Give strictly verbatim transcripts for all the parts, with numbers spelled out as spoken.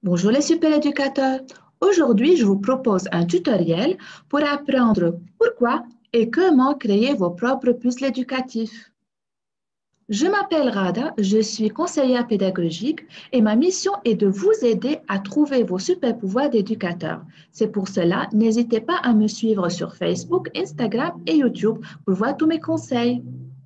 Bonjour les super éducateurs. Aujourd'hui, je vous propose un tutoriel pour apprendre pourquoi et comment créer vos propres puzzles éducatifs. Je m'appelle Rada, je suis conseillère pédagogique et ma mission est de vous aider à trouver vos super pouvoirs d'éducateur. C'est pour cela, n'hésitez pas à me suivre sur Facebook, Instagram et YouTube pour voir tous mes conseils.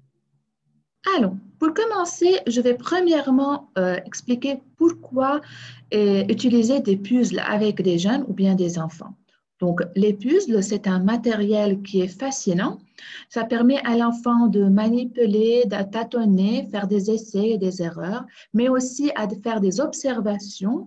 Allons, pour commencer, je vais premièrement euh, expliquer pourquoi euh, utiliser des puzzles avec des jeunes ou bien des enfants. Donc, les puzzles, c'est un matériel qui est fascinant. Ça permet à l'enfant de manipuler, de tâtonner, faire des essais et des erreurs, mais aussi à faire des observations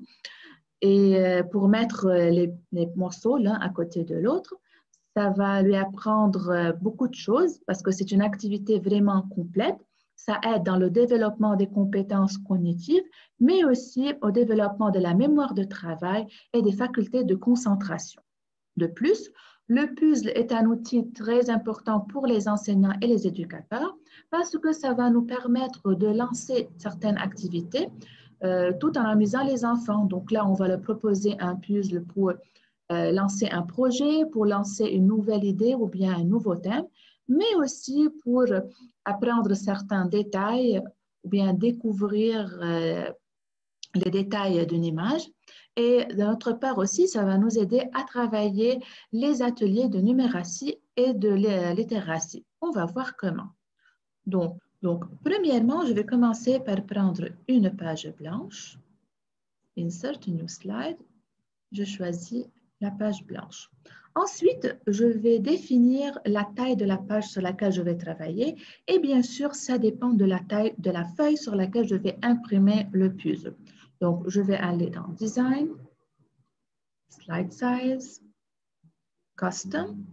et euh, pour mettre les, les morceaux l'un à côté de l'autre. Ça va lui apprendre beaucoup de choses parce que c'est une activité vraiment complète. Ça aide dans le développement des compétences cognitives, mais aussi au développement de la mémoire de travail et des facultés de concentration. De plus, le puzzle est un outil très important pour les enseignants et les éducateurs parce que ça va nous permettre de lancer certaines activités euh, tout en amusant les enfants. Donc là, on va leur proposer un puzzle pour euh, lancer un projet, pour lancer une nouvelle idée ou bien un nouveau thème, mais aussi pour apprendre certains détails ou bien découvrir euh, les détails d'une image. Et d'autre part aussi, ça va nous aider à travailler les ateliers de numératie et de littératie. On va voir comment. Donc, donc, premièrement, je vais commencer par prendre une page blanche. Insert new slide. Je choisis la page blanche. Ensuite, je vais définir la taille de la page sur laquelle je vais travailler et bien sûr, ça dépend de la taille de la feuille sur laquelle je vais imprimer le puzzle. Donc, je vais aller dans Design, Slide Size, Custom.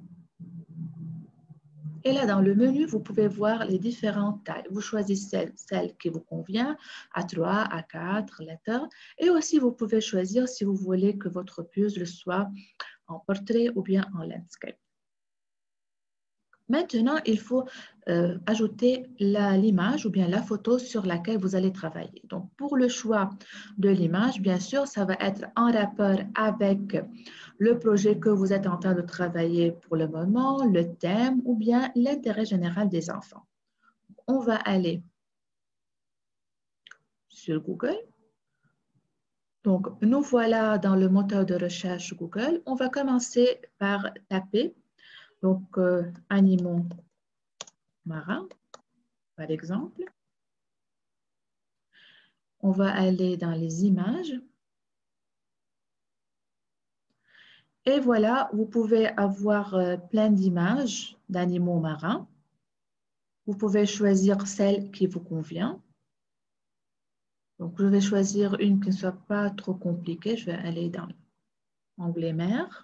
Et là, dans le menu, vous pouvez voir les différentes tailles. Vous choisissez celle, celle qui vous convient, A trois, A quatre, lettres. Et aussi, vous pouvez choisir si vous voulez que votre puzzle soit en portrait ou bien en landscape. Maintenant, il faut euh, ajouter l'image ou bien la photo sur laquelle vous allez travailler. Donc, pour le choix de l'image, bien sûr, ça va être en rapport avec le projet que vous êtes en train de travailler pour le moment, le thème ou bien l'intérêt général des enfants. On va aller sur Google. Donc, nous voilà dans le moteur de recherche Google. On va commencer par taper donc euh, animaux marins, par exemple. On va aller dans les images. Et voilà, vous pouvez avoir euh, plein d'images d'animaux marins. Vous pouvez choisir celle qui vous convient. Donc, je vais choisir une qui ne soit pas trop compliquée. Je vais aller dans l'onglet mer.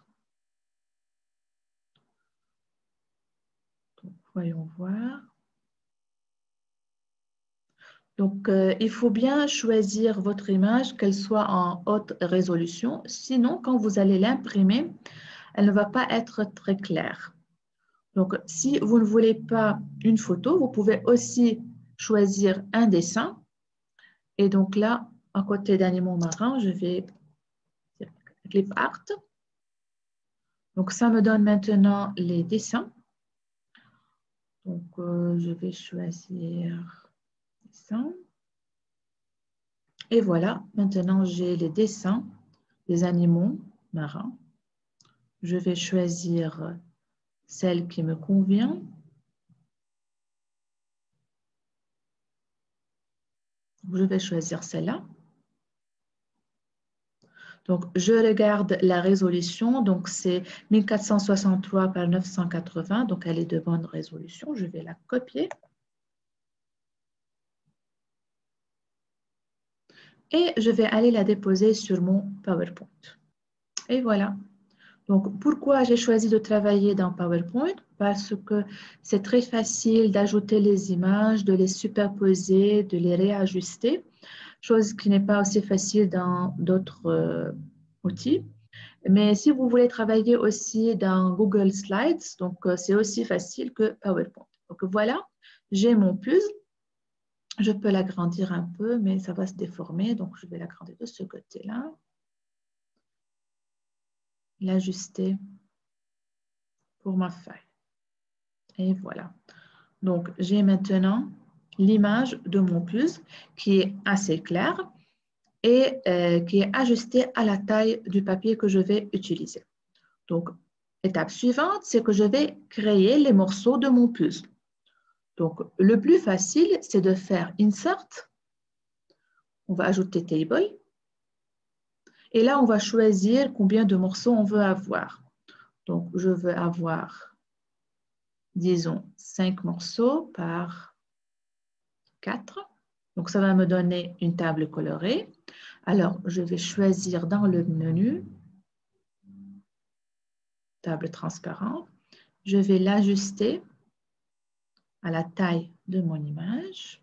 Donc, voyons voir. Donc, euh, il faut bien choisir votre image, qu'elle soit en haute résolution. Sinon, quand vous allez l'imprimer, elle ne va pas être très claire. Donc, si vous ne voulez pas une photo, vous pouvez aussi choisir un dessin. Et donc là, à côté d'animaux marins, je vais Clip Art. Donc, ça me donne maintenant les dessins. Donc, euh, je vais choisir dessin. Et voilà, maintenant j'ai les dessins des animaux marins. Je vais choisir celle qui me convient. Je vais choisir celle-là. Donc, je regarde la résolution. Donc, c'est mille quatre cent soixante-trois par neuf cent quatre-vingts. Donc, elle est de bonne résolution. Je vais la copier. Et je vais aller la déposer sur mon PowerPoint. Et voilà. Donc, pourquoi j'ai choisi de travailler dans PowerPoint? Parce que c'est très facile d'ajouter les images, de les superposer, de les réajuster, chose qui n'est pas aussi facile dans d'autres euh, outils. Mais si vous voulez travailler aussi dans Google Slides, donc euh, c'est aussi facile que PowerPoint. Donc voilà, j'ai mon puzzle. Je peux l'agrandir un peu, mais ça va se déformer, donc je vais l'agrandir de ce côté-là. l'ajuster pour ma feuille. Et voilà. Donc, j'ai maintenant l'image de mon puzzle qui est assez claire et euh, qui est ajustée à la taille du papier que je vais utiliser. Donc, étape suivante, c'est que je vais créer les morceaux de mon puzzle. Donc, le plus facile, c'est de faire Insert. On va ajouter Table. Et là, on va choisir combien de morceaux on veut avoir. Donc, je veux avoir, disons, cinq morceaux par quatre. Donc, ça va me donner une table colorée. Alors, je vais choisir dans le menu, table transparente. Je vais l'ajuster à la taille de mon image.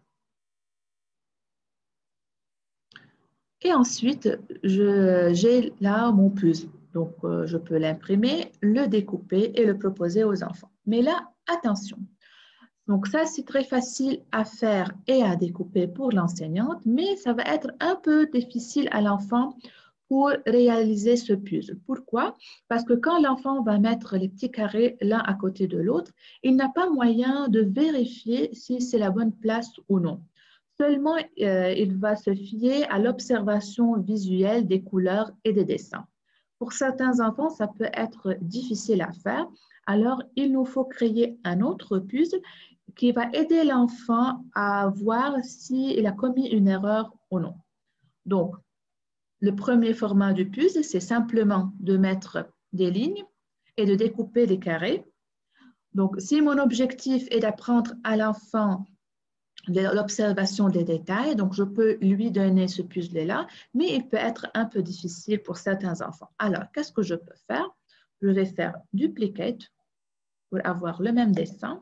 Et ensuite, j'ai là mon puzzle. Donc, euh, je peux l'imprimer, le découper et le proposer aux enfants. Mais là, attention. Donc, ça, c'est très facile à faire et à découper pour l'enseignante, mais ça va être un peu difficile à l'enfant pour réaliser ce puzzle. Pourquoi? Parce que quand l'enfant va mettre les petits carrés l'un à côté de l'autre, il n'a pas moyen de vérifier si c'est la bonne place ou non. Seulement, euh, il va se fier à l'observation visuelle des couleurs et des dessins. Pour certains enfants, ça peut être difficile à faire. Alors, il nous faut créer un autre puzzle qui va aider l'enfant à voir s'il a commis une erreur ou non. Donc, le premier format du puzzle, c'est simplement de mettre des lignes et de découper des carrés. Donc, si mon objectif est d'apprendre à l'enfant l'observation des détails, donc je peux lui donner ce puzzle-là, mais il peut être un peu difficile pour certains enfants. Alors, qu'est-ce que je peux faire? Je vais faire duplicate pour avoir le même dessin.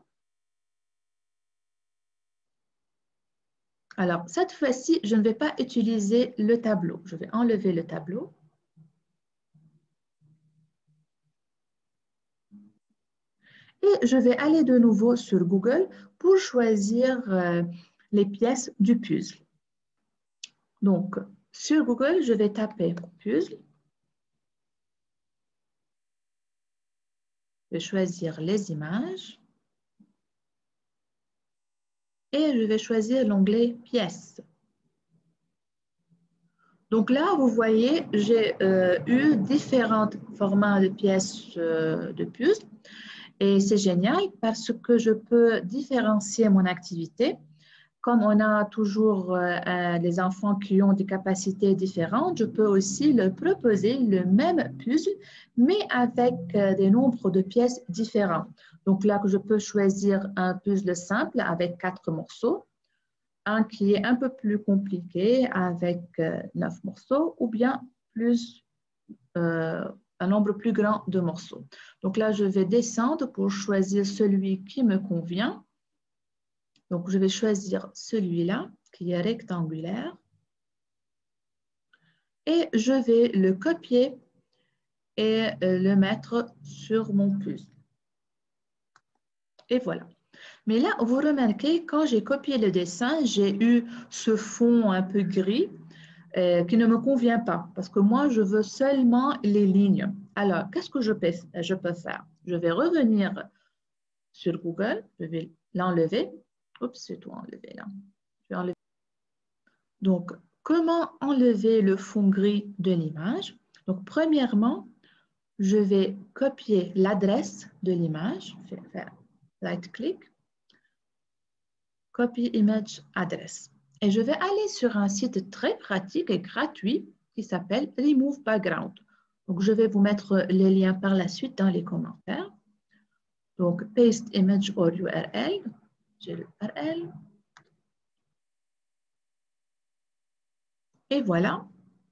Alors, cette fois-ci, je ne vais pas utiliser le tableau. Je vais enlever le tableau. Et je vais aller de nouveau sur Google pour choisir euh, les pièces du puzzle. Donc, sur Google, je vais taper puzzle. Je vais choisir les images. Et je vais choisir l'onglet pièces. Donc là, vous voyez, j'ai euh, eu différents formats de pièces euh, de puzzle. Et c'est génial parce que je peux différencier mon activité. Comme on a toujours euh, des enfants qui ont des capacités différentes, je peux aussi leur proposer le même puzzle, mais avec euh, des nombres de pièces différents. Donc là, je peux choisir un puzzle simple avec quatre morceaux, un qui est un peu plus compliqué avec euh, neuf morceaux, ou bien plus, euh, un nombre plus grand de morceaux. Donc là, je vais descendre pour choisir celui qui me convient. Donc, je vais choisir celui-là qui est rectangulaire et je vais le copier et le mettre sur mon puzzle. Et voilà. Mais là, vous remarquez, quand j'ai copié le dessin, j'ai eu ce fond un peu gris euh, qui ne me convient pas parce que moi, je veux seulement les lignes. Alors, qu'est-ce que je peux, je peux faire? Je vais revenir sur Google, je vais l'enlever. Oups, c'est tout enlevé là. Je vais enlever. Donc, comment enlever le fond gris de l'image? Donc, premièrement, je vais copier l'adresse de l'image. Je vais faire right-click, copy image address. Et je vais aller sur un site très pratique et gratuit qui s'appelle Remove Background. Donc, je vais vous mettre les liens par la suite dans les commentaires. Donc, paste image or U R L. J'ai l'U R L. Et voilà.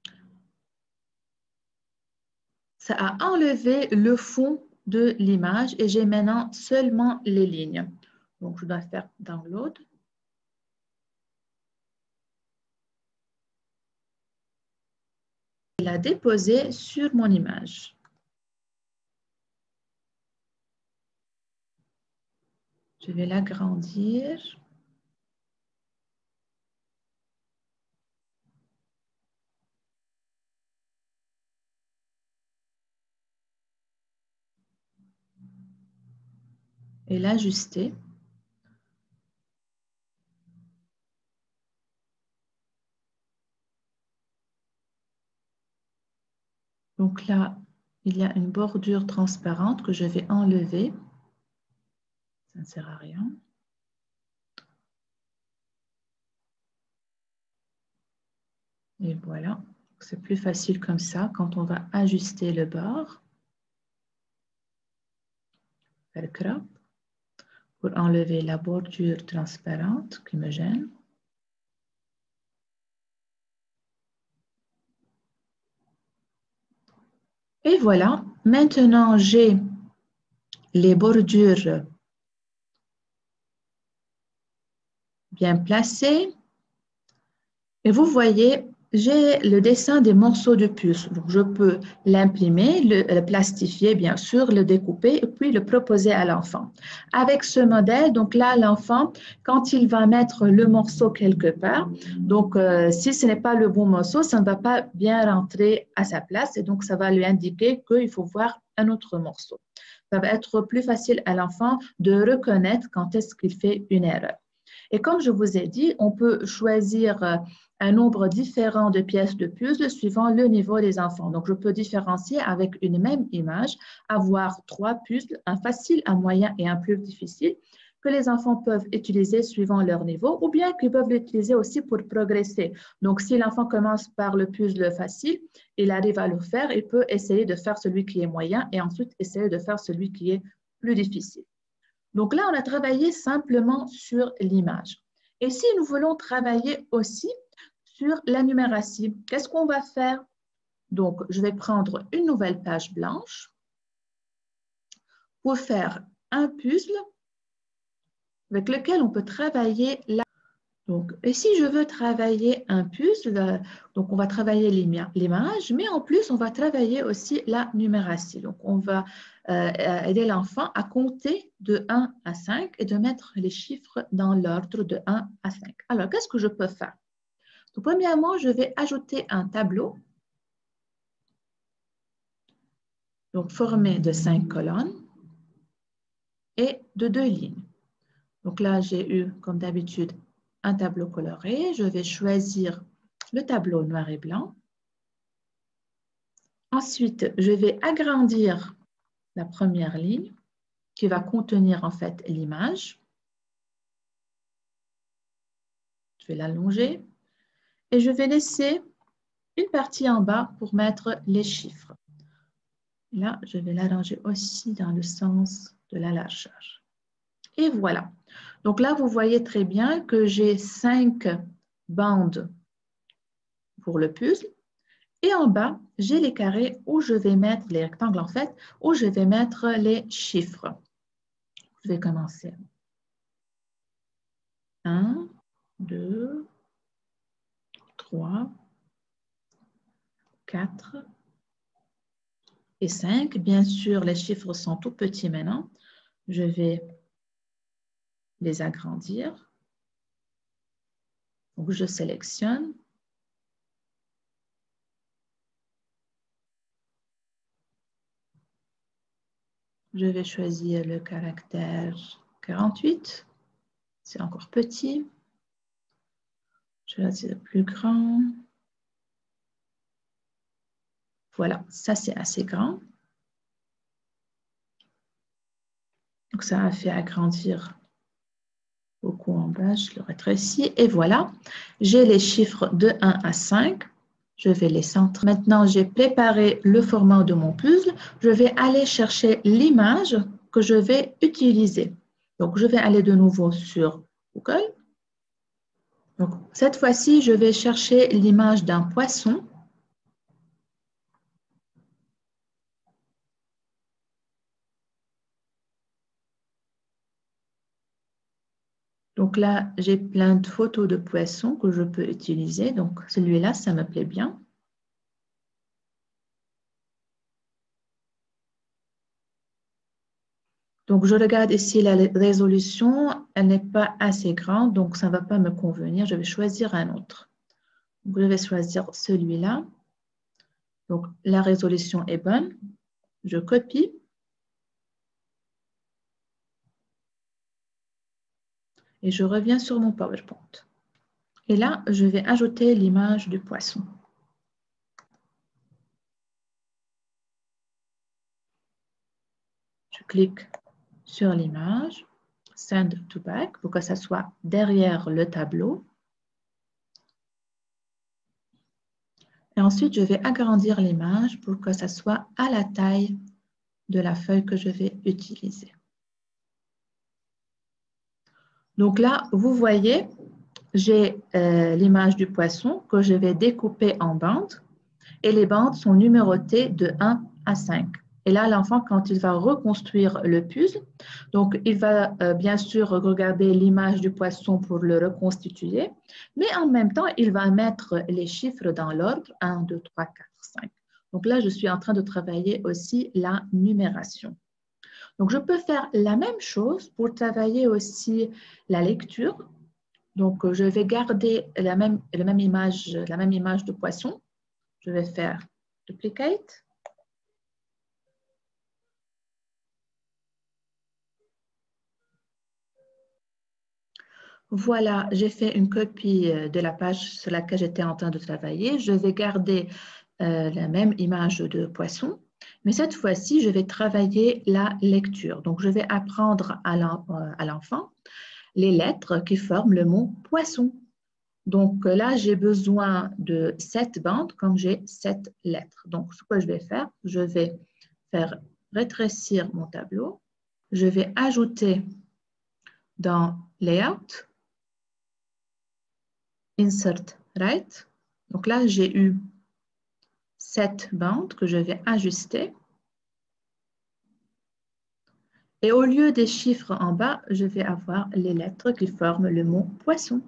Ça a enlevé le fond de l'image et j'ai maintenant seulement les lignes. Donc, je dois faire download. Et la déposer sur mon image. Je vais l'agrandir. et l'ajuster. Donc là, il y a une bordure transparente que je vais enlever. Ça ne sert à rien. Et voilà, c'est plus facile comme ça quand on va ajuster le bord. Pour enlever la bordure transparente qui me gêne. Et voilà, maintenant j'ai les bordures bien placées. Et vous voyez, j'ai le dessin des morceaux de puce. Donc, je peux l'imprimer, le, le plastifier, bien sûr, le découper et puis le proposer à l'enfant. Avec ce modèle, donc là, l'enfant, quand il va mettre le morceau quelque part, donc euh, si ce n'est pas le bon morceau, ça ne va pas bien rentrer à sa place et donc ça va lui indiquer qu'il faut voir un autre morceau. Ça va être plus facile à l'enfant de reconnaître quand est-ce qu'il fait une erreur. Et comme je vous ai dit, on peut choisir un nombre différent de pièces de puzzle suivant le niveau des enfants. Donc, je peux différencier avec une même image, avoir trois puzzles, un facile, un moyen et un plus difficile, que les enfants peuvent utiliser suivant leur niveau ou bien qu'ils peuvent l'utiliser aussi pour progresser. Donc, si l'enfant commence par le puzzle facile, il arrive à le faire, il peut essayer de faire celui qui est moyen et ensuite essayer de faire celui qui est plus difficile. Donc là, on a travaillé simplement sur l'image. Et si nous voulons travailler aussi sur la numératie, qu'est-ce qu'on va faire? Donc, je vais prendre une nouvelle page blanche pour faire un puzzle avec lequel on peut travailler la... Donc, et si je veux travailler un puzzle, donc on va travailler l'image, mais en plus, on va travailler aussi la numératie. Donc, on va euh, aider l'enfant à compter de un à cinq et de mettre les chiffres dans l'ordre de un à cinq. Alors, qu'est-ce que je peux faire? Donc, premièrement, je vais ajouter un tableau donc formé de cinq colonnes et de deux lignes. Donc là, j'ai eu, comme d'habitude, un tableau coloré. Je vais choisir le tableau noir et blanc. Ensuite, je vais agrandir la première ligne qui va contenir en fait l'image. Je vais l'allonger et je vais laisser une partie en bas pour mettre les chiffres. Là, je vais l'allonger aussi dans le sens de la largeur. Et voilà. Donc là, vous voyez très bien que j'ai cinq bandes pour le puzzle. Et en bas, j'ai les carrés où je vais mettre, les rectangles en fait, où je vais mettre les chiffres. Je vais commencer. un, deux, trois, quatre et cinq. Bien sûr, les chiffres sont tout petits maintenant. Je vais les agrandir. Donc, je sélectionne. Je vais choisir le caractère quarante-huit. C'est encore petit. Je vais choisir le plus grand. Voilà, ça c'est assez grand. Donc ça a fait agrandir beaucoup en bas, je le rétrécis. Et voilà, j'ai les chiffres de un à cinq. Je vais les centrer. Maintenant, j'ai préparé le format de mon puzzle. Je vais aller chercher l'image que je vais utiliser. Donc, je vais aller de nouveau sur Google. Donc, cette fois-ci, je vais chercher l'image d'un poisson. Donc là, j'ai plein de photos de poissons que je peux utiliser. Donc, celui-là, ça me plaît bien. Donc, je regarde ici la résolution. Elle n'est pas assez grande, donc ça ne va pas me convenir. Je vais choisir un autre. Donc, je vais choisir celui-là. Donc, la résolution est bonne. Je copie. Et je reviens sur mon PowerPoint. Et là, je vais ajouter l'image du poisson. Je clique sur l'image, Send to Back, pour que ça soit derrière le tableau. Et ensuite, je vais agrandir l'image pour que ça soit à la taille de la feuille que je vais utiliser. Donc là, vous voyez, j'ai euh, l'image du poisson que je vais découper en bandes et les bandes sont numérotées de un à cinq. Et là, l'enfant, quand il va reconstruire le puzzle, donc il va euh, bien sûr regarder l'image du poisson pour le reconstituer, mais en même temps, il va mettre les chiffres dans l'ordre un, deux, trois, quatre, cinq. Donc là, je suis en train de travailler aussi la numération. Donc, je peux faire la même chose pour travailler aussi la lecture. Donc, je vais garder la même, la même image, la même image de poisson. Je vais faire Duplicate. Voilà, j'ai fait une copie de la page sur laquelle j'étais en train de travailler. Je vais garder euh, la même image de poisson, mais cette fois-ci, je vais travailler la lecture. Donc, je vais apprendre à l'enfant les lettres qui forment le mot poisson. Donc là, j'ai besoin de sept bandes comme j'ai sept lettres. Donc, ce que je vais faire, je vais faire rétrécir mon tableau. Je vais ajouter dans Layout, Insert Right. Donc là, j'ai eu sept bandes que je vais ajuster. Et au lieu des chiffres en bas, je vais avoir les lettres qui forment le mot poisson.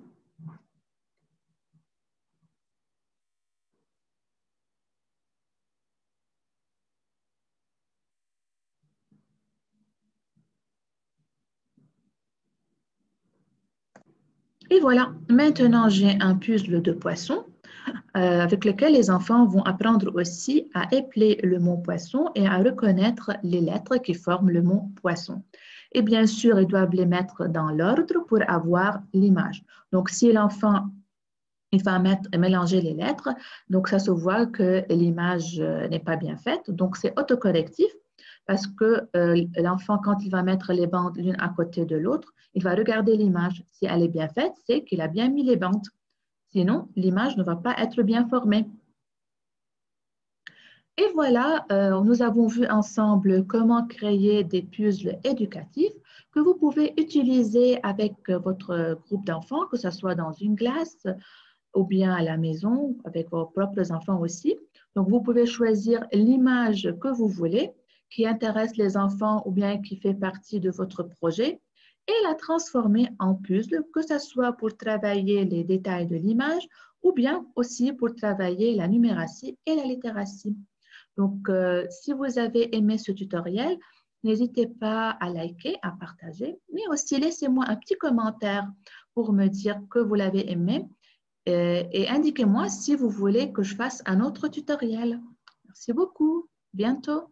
Et voilà, maintenant j'ai un puzzle de poisson euh, avec lequel les enfants vont apprendre aussi à épeler le mot poisson et à reconnaître les lettres qui forment le mot poisson. Et bien sûr, ils doivent les mettre dans l'ordre pour avoir l'image. Donc, si l'enfant il va mettre, mélanger les lettres, donc ça se voit que l'image n'est pas bien faite. Donc, c'est autocorrectif. Parce que euh, l'enfant, quand il va mettre les bandes l'une à côté de l'autre, il va regarder l'image. Si elle est bien faite, c'est qu'il a bien mis les bandes. Sinon, l'image ne va pas être bien formée. Et voilà, euh, nous avons vu ensemble comment créer des puzzles éducatifs que vous pouvez utiliser avec votre groupe d'enfants, que ce soit dans une classe ou bien à la maison, avec vos propres enfants aussi. Donc, vous pouvez choisir l'image que vous voulez, qui intéresse les enfants ou bien qui fait partie de votre projet et la transformer en puzzle, que ce soit pour travailler les détails de l'image ou bien aussi pour travailler la numératie et la littératie. Donc, euh, si vous avez aimé ce tutoriel, n'hésitez pas à liker, à partager, mais aussi laissez-moi un petit commentaire pour me dire que vous l'avez aimé euh, et indiquez-moi si vous voulez que je fasse un autre tutoriel. Merci beaucoup. Bientôt.